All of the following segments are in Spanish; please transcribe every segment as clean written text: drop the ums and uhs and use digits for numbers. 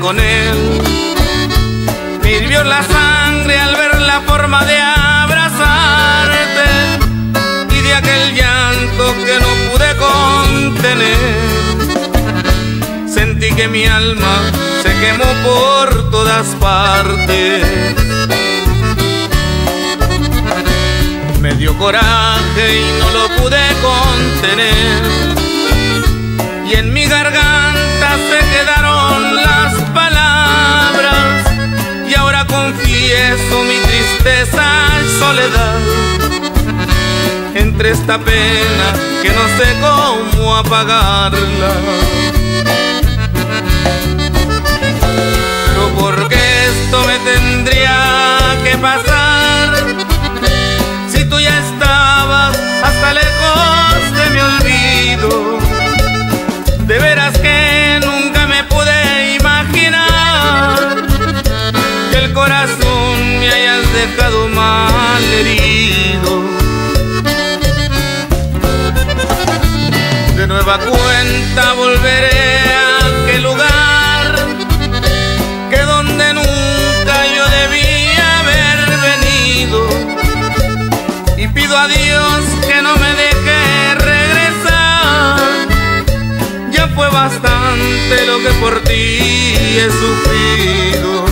con él. Me hirvió la sangre al ver la forma de abrazarte y de aquel llanto que no pude contener. Sentí que mi alma se quemó por todas partes. Me dio coraje y no lo pude contener, y en mi garganta se quedaron las palabras, y ahora confieso mi tristeza y soledad. Entre esta pena que no sé cómo apagarla. Pero ¿por qué esto me tendría que pasar? Si tú ya estabas hasta lejos de mi olvido. De veras que nunca me pude imaginar que el corazón me hayas dejado mal herido. De nueva cuenta volveré a aquel lugar que donde nunca yo debía haber venido, y pido a Dios que no me deje regresar. Ya fue bastante lo que por ti he sufrido.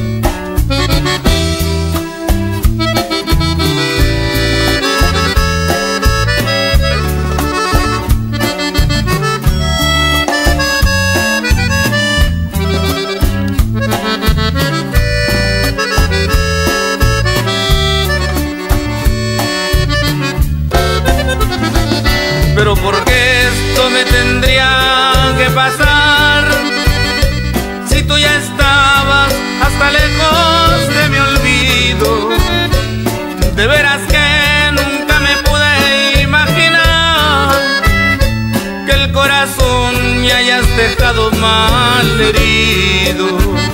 Pero ¿por qué esto me tendría que pasar? Si tú ya estabas hasta lejos de mi olvido. De veras que nunca me pude imaginar que el corazón me hayas dejado mal herido.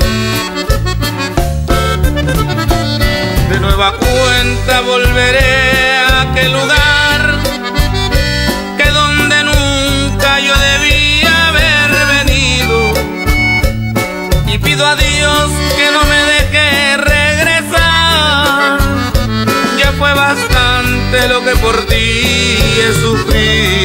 De nueva cuenta volveré a aquel lugar yo debía haber venido, y pido a Dios que no me deje regresar. Ya fue bastante lo que por ti he sufrido.